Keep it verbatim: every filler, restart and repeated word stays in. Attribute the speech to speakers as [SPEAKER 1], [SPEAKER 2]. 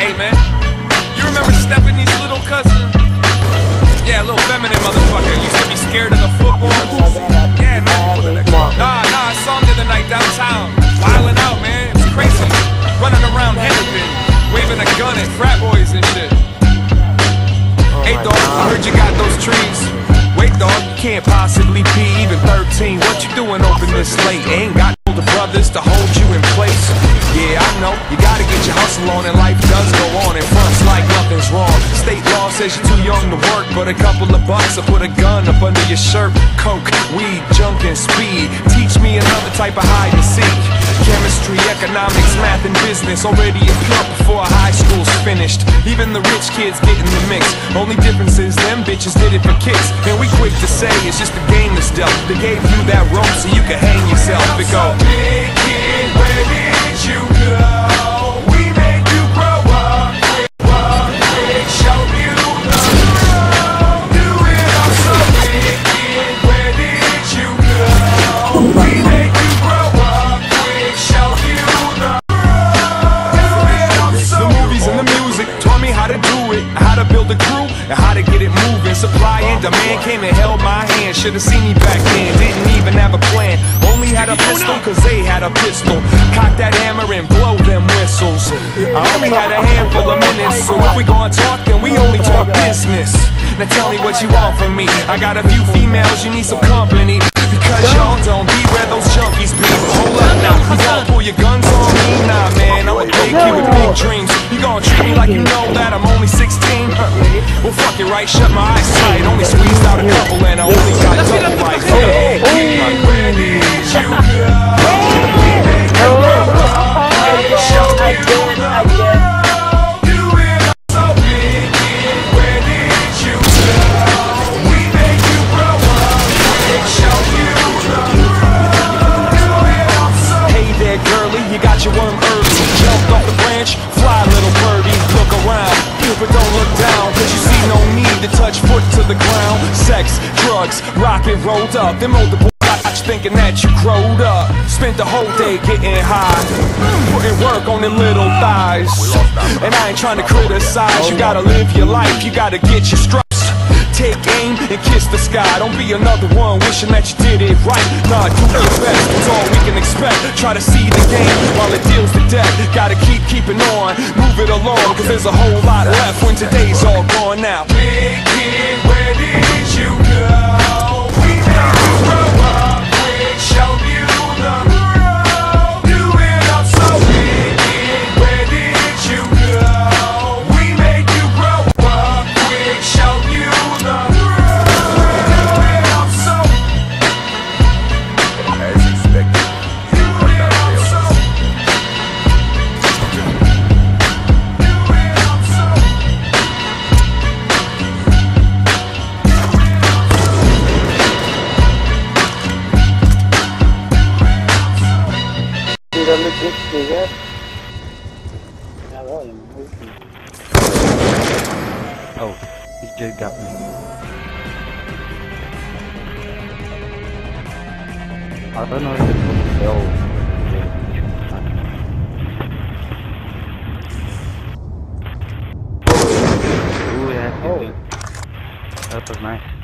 [SPEAKER 1] Hey man, you remember stepping these little cousins? Yeah, little feminine motherfucker. Used to be scared of the football. Yeah, man. Nah, nah, I saw him the other night downtown. Wilding out, man. It was crazy. Running around Henderson, waving a gun at frat boys and shit. Hey dog, I heard you got those trees. Wait dog, you can't possibly be even thirteen. What you doing open this late? Ain't got older brothers to hold you in place. Yeah, I know, you gotta get your hustle on and life does go on. And fronts like nothing's wrong. State law says you're too young to work, but a couple of bucks will put a gun up under your shirt. Coke, weed, junk and speed. Teach me another type of hide and seek. Chemistry, economics, math and business. Already a plump before high school's finished. Even the rich kids get in the mix. Only difference is them bitches did it for kicks. And we quick to say it's just a game that's dealt. They gave you that rope so you could hang yourself. It go, big kid, where did you go? We made you grow up, grow up, big, show you the road. Do it all so big kid, where did you go? We made you grow up, big, show you the road. Do it all so. The movies and the music taught me how to do it, how to build a crew, and how to get it moving. Supply and demand came and held my hand. Should've seen me back then, didn't even have a plan. Only had a pistol cause they had a pistol. Cock that hammer and blow them whistles. I only had a handful of minutes, so if we gon' talk then we only talk business. Now tell me what you want from me. I got a few females, you need some company. Because y'all don't be where those junkies be. Hold up now, you gon' pull your guns on me? Nah man, I'm a big kid with big dreams. You gon' treat me like you know that I'm only sixteen? Well fuck it right, shut my eyes tight. Only squeezed out a couple and I only got double life. Hey, where did you go? We make you grow up, show you the road. Do it all so big kid, where did you go? We make you grow up, show you the road. Do it all so. Hey there girlie, you got your worm early. Jumped off the branch, fly little birdie. Look around, but don't look down, cause you see no need to touch foot to the ground. Sex, drugs, rock and rolled up. Them older boys thinking that you growed up. Spent the whole day getting high, putting work on them little thighs. And I ain't trying to criticize. You gotta live your life, you gotta get your stripes. Take aim and kiss the sky. Don't be another one wishing that you did it right. Nah, do your best, that's all we can expect. Try to see the game while it deals the death. Gotta keep keeping on, move it along, cause there's a whole lot left when today's all gone now. Big kid, where did you go? We made you grow up, quick, show you the road. Do it all so big kid, where did you go? We made you grow up, quick, show you the road. Do it all so. As expected. Do it all so. Do it all so.
[SPEAKER 2] Oh, he just got me. I don't know if it's going to fail. Ooh, yeah. Oh. That was nice.